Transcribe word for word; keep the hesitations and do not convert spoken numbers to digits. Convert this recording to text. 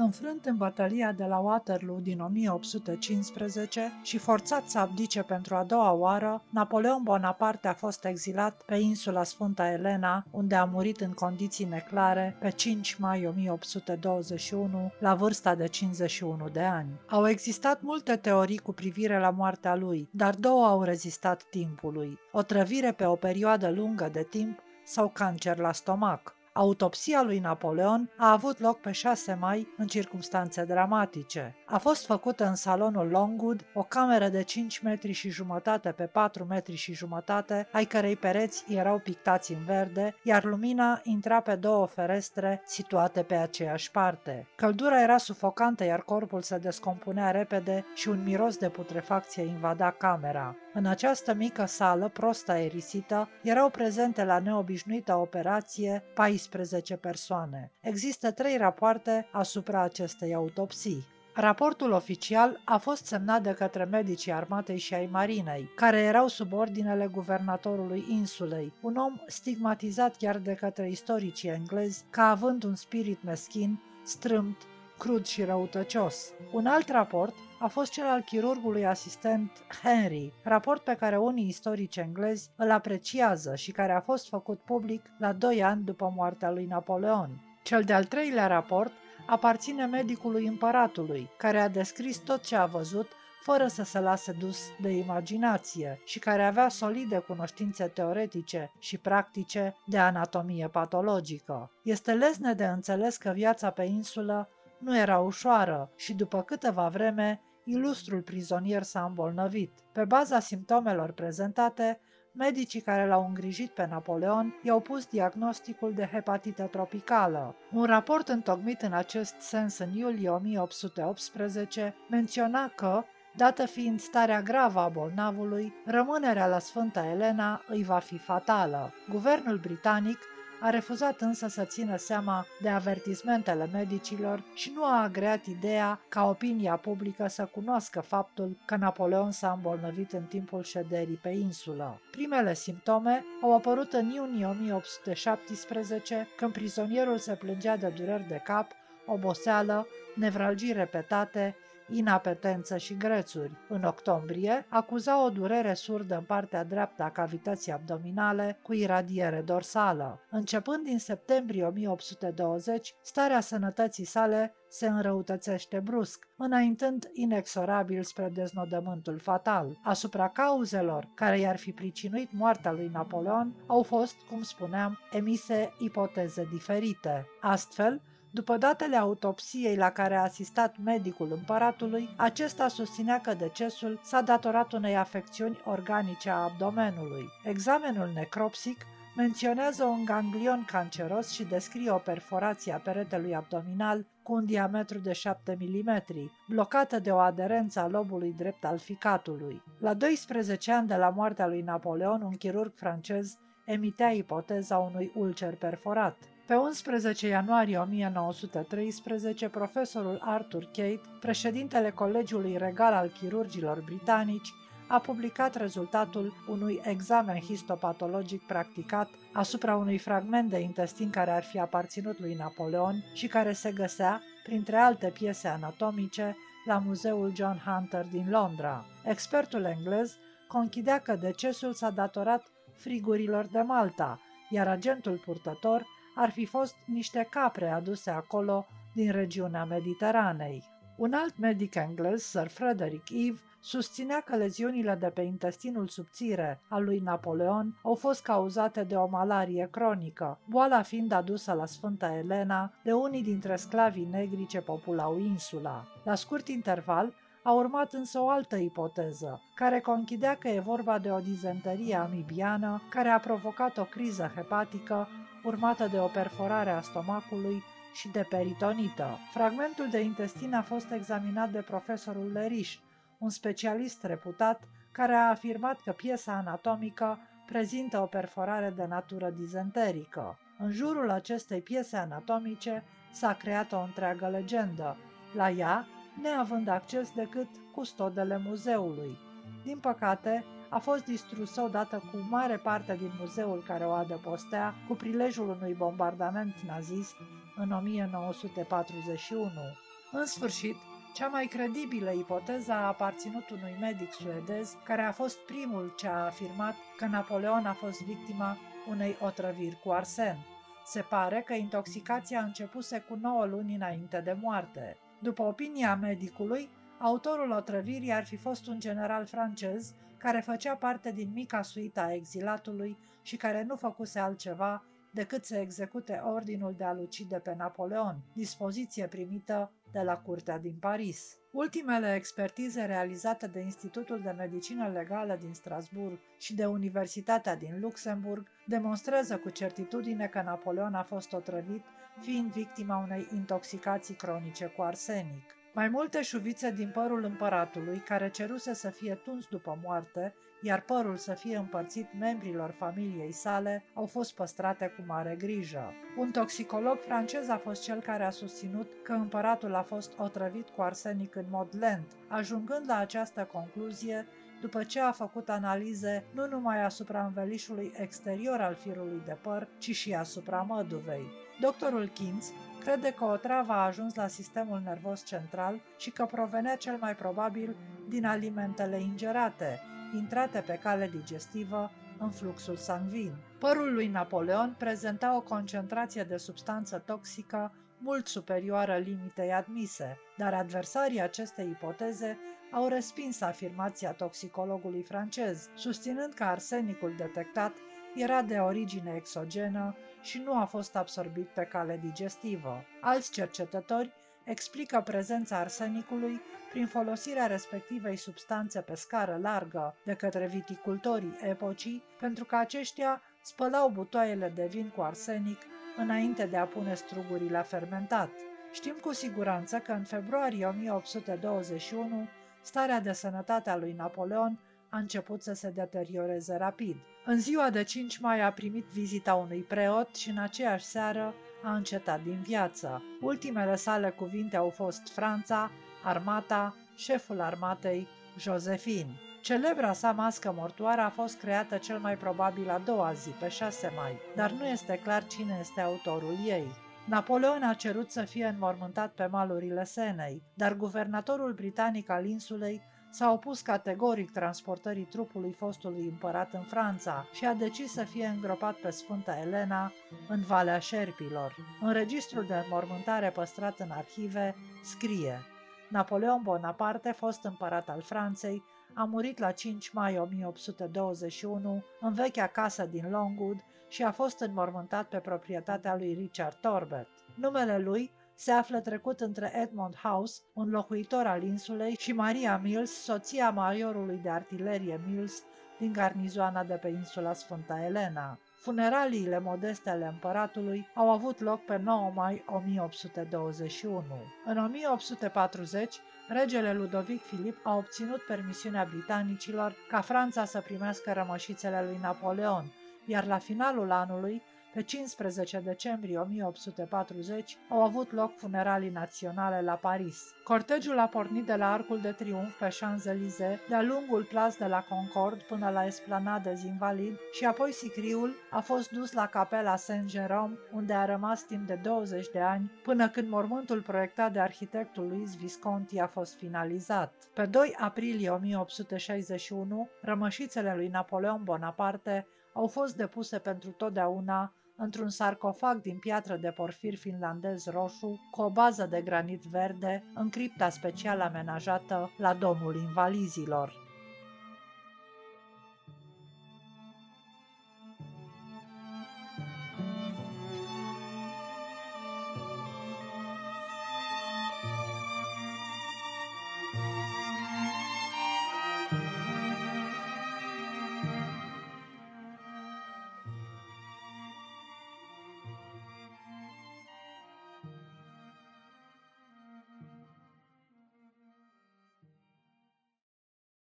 Înfrânt în bătălia de la Waterloo din o mie opt sute cincisprezece și forțat să abdice pentru a doua oară, Napoleon Bonaparte a fost exilat pe insula Sfânta Elena, unde a murit în condiții neclare pe cinci mai o mie opt sute douăzeci și unu, la vârsta de cincizeci și unu de ani. Au existat multe teorii cu privire la moartea lui, dar două au rezistat timpului: otrăvire pe o perioadă lungă de timp sau cancer la stomac. Autopsia lui Napoleon a avut loc pe șase mai în circumstanțe dramatice. A fost făcută în salonul Longwood, o cameră de cinci metri și jumătate pe patru metri și jumătate, ai cărei pereți erau pictați în verde, iar lumina intra pe două ferestre situate pe aceeași parte. Căldura era sufocantă, iar corpul se descompunea repede și un miros de putrefacție invada camera. În această mică sală, prost aerisită, erau prezente la neobișnuită operație paisprezece persoane. Există trei rapoarte asupra acestei autopsii. Raportul oficial a fost semnat de către medicii armatei și ai marinei, care erau sub ordinele guvernatorului insulei, un om stigmatizat chiar de către istoricii englezi ca având un spirit meschin, strâmt, crud și răutăcios. Un alt raport a fost cel al chirurgului asistent Henry, raport pe care unii istorici englezi îl apreciază și care a fost făcut public la doi ani după moartea lui Napoleon. Cel de-al treilea raport aparține medicului împăratului, care a descris tot ce a văzut fără să se lase dus de imaginație și care avea solide cunoștințe teoretice și practice de anatomie patologică. Este lesne de înțeles că viața pe insulă nu era ușoară și după câteva vreme ilustrul prizonier s-a îmbolnăvit. Pe baza simptomelor prezentate, medicii care l-au îngrijit pe Napoleon i-au pus diagnosticul de hepatită tropicală. Un raport întocmit în acest sens în iulie o mie opt sute optsprezece menționa că, dată fiind starea gravă a bolnavului, rămânerea la Sfânta Elena îi va fi fatală. Guvernul britanic a refuzat însă să țină seama de avertismentele medicilor și nu a agreat ideea ca opinia publică să cunoască faptul că Napoleon s-a îmbolnăvit în timpul șederii pe insulă. Primele simptome au apărut în iunie o mie opt sute șaptesprezece, când prizonierul se plângea de dureri de cap, oboseală, nevralgii repetate, inapetență și grețuri. În octombrie, acuza o durere surdă în partea dreaptă a cavității abdominale cu iradiere dorsală. Începând din septembrie o mie opt sute douăzeci, starea sănătății sale se înrăutățește brusc, înaintând inexorabil spre deznodământul fatal. Asupra cauzelor care i-ar fi pricinuit moartea lui Napoleon au fost, cum spuneam, emise ipoteze diferite. Astfel, după datele autopsiei la care a asistat medicul împăratului, acesta susținea că decesul s-a datorat unei afecțiuni organice a abdomenului. Examenul necropsic menționează un ganglion canceros și descrie o perforație a peretelui abdominal cu un diametru de șapte milimetri, blocată de o aderență a lobului drept al ficatului. La doisprezece ani de la moartea lui Napoleon, un chirurg francez emitea ipoteza unui ulcer perforat. Pe unsprezece ianuarie o mie nouă sute treisprezece, profesorul Arthur Kate, președintele Colegiului Regal al Chirurgilor Britanici, a publicat rezultatul unui examen histopatologic practicat asupra unui fragment de intestin care ar fi aparținut lui Napoleon și care se găsea, printre alte piese anatomice, la Muzeul John Hunter din Londra. Expertul englez conchidea că decesul s-a datorat frigurilor de Malta, iar agentul purtător ar fi fost niște capre aduse acolo din regiunea Mediteranei. Un alt medic englez, Sir Frederick Eve, susținea că leziunile de pe intestinul subțire al lui Napoleon au fost cauzate de o malarie cronică, boala fiind adusă la Sfânta Elena de unii dintre sclavii negri ce populau insula. La scurt interval a urmat însă o altă ipoteză, care conchidea că e vorba de o dizenterie amibiană care a provocat o criză hepatică urmată de o perforare a stomacului și de peritonită. Fragmentul de intestin a fost examinat de profesorul Leriș, un specialist reputat care a afirmat că piesa anatomică prezintă o perforare de natură dizenterică. În jurul acestei piese anatomice s-a creat o întreagă legendă, la ea neavând acces decât custodele muzeului. Din păcate, a fost distrusă odată cu mare parte din muzeul care o adăpostea cu prilejul unui bombardament nazist în o mie nouă sute patruzeci și unu. În sfârșit, cea mai credibilă ipoteză a aparținut unui medic suedez, care a fost primul ce a afirmat că Napoleon a fost victima unei otrăviri cu arsen. Se pare că intoxicația începuse cu nouă luni înainte de moarte. După opinia medicului, autorul otrăvirii ar fi fost un general francez care făcea parte din mica suită a exilatului și care nu făcuse altceva decât să execute ordinul de a-l ucide pe Napoleon, dispoziție primită de la curtea din Paris. Ultimele expertize realizate de Institutul de Medicină Legală din Strasbourg și de Universitatea din Luxemburg demonstrează cu certitudine că Napoleon a fost otrăvit, fiind victima unei intoxicații cronice cu arsenic. Mai multe șuvițe din părul împăratului, care ceruse să fie tuns după moarte, iar părul să fie împărțit membrilor familiei sale, au fost păstrate cu mare grijă. Un toxicolog francez a fost cel care a susținut că împăratul a fost otrăvit cu arsenic în mod lent, ajungând la această concluzie după ce a făcut analize nu numai asupra învelișului exterior al firului de păr, ci și asupra măduvei. Doctorul Kintz crede că otrava a ajuns la sistemul nervos central și că provenea cel mai probabil din alimentele ingerate, intrate pe cale digestivă în fluxul sanguin. Părul lui Napoleon prezenta o concentrație de substanță toxică mult superioară limitei admise, dar adversarii acestei ipoteze au respins afirmația toxicologului francez, susținând că arsenicul detectat era de origine exogenă și nu a fost absorbit pe cale digestivă. Alți cercetători explică prezența arsenicului prin folosirea respectivei substanțe pe scară largă de către viticultorii epocii, pentru că aceștia spălau butoaiele de vin cu arsenic înainte de a pune strugurii la fermentat. Știm cu siguranță că în februarie o mie opt sute douăzeci și unu starea de sănătate a lui Napoleon a început să se deterioreze rapid. În ziua de cinci mai a primit vizita unui preot și în aceeași seară a încetat din viață. Ultimele sale cuvinte au fost Franța, armata, șeful armatei, Josephine. Celebra sa mască mortoară a fost creată cel mai probabil a doua zi, pe șase mai, dar nu este clar cine este autorul ei. Napoleon a cerut să fie înmormântat pe malurile Senei, dar guvernatorul britanic al insulei s-a opus categoric transportării trupului fostului împărat în Franța și a decis să fie îngropat pe Sfânta Elena, în Valea Șerpilor. În registrul de înmormântare păstrat în arhive scrie: Napoleon Bonaparte, fost împărat al Franței, a murit la cinci mai o mie opt sute douăzeci și unu în vechea casă din Longwood și a fost înmormântat pe proprietatea lui Richard Torbet. Numele lui se află trecut între Edmund House, un locuitor al insulei, și Maria Mills, soția majorului de artilerie Mills din garnizoana de pe insula Sfânta Elena. Funeraliile modeste ale împăratului au avut loc pe nouă mai o mie opt sute douăzeci și unu. În o mie opt sute patruzeci, regele Ludovic Filip a obținut permisiunea britanicilor ca Franța să primească rămășițele lui Napoleon, iar la finalul anului, pe cincisprezece decembrie o mie opt sute patruzeci, au avut loc funeralii naționale la Paris. Cortegiul a pornit de la Arcul de Triunf pe Champs-Élysées, de-a lungul Place de la Concorde până la Esplanade des Invalides și apoi sicriul a fost dus la capela Saint-Jérôme, unde a rămas timp de douăzeci de ani, până când mormântul proiectat de arhitectul Louis Visconti a fost finalizat. Pe doi aprilie o mie opt sute șaizeci și unu, rămășițele lui Napoleon Bonaparte au fost depuse pentru totdeauna într-un sarcofag din piatră de porfir finlandez roșu, cu o bază de granit verde, în cripta special amenajată la Domul Invalizilor.